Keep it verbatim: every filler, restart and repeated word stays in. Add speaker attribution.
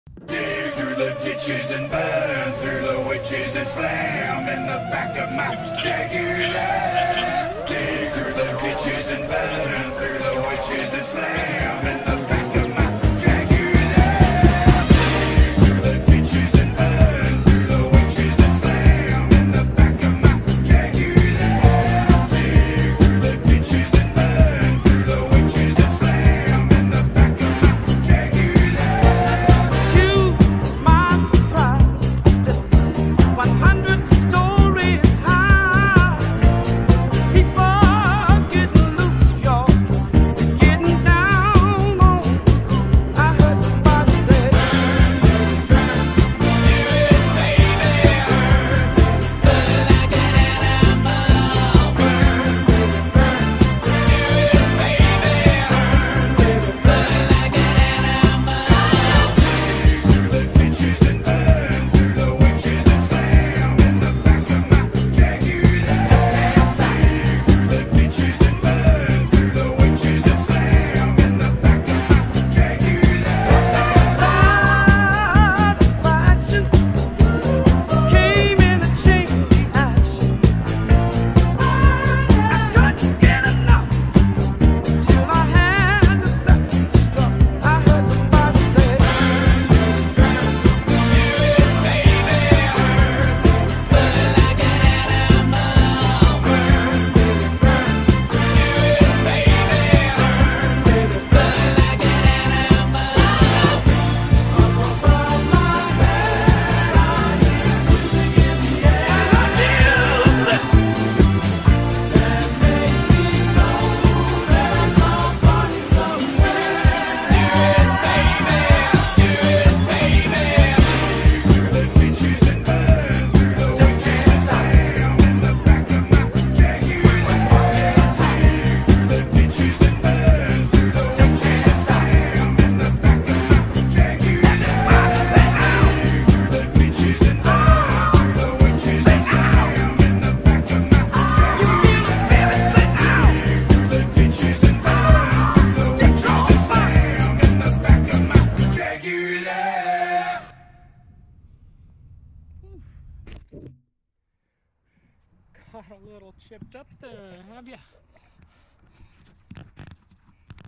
Speaker 1: Dig through the ditches and burn through the witches and slam in the back of my Jaguar. Dig through the ditches and burn through the witches and slam in the back of my Jaguar. Dig through the ditches and burn through the witches and slam in the back of my Jaguar. Dig through the ditches and burn through the witches and slam in the back of my
Speaker 2: Got a little chipped up there, have ya?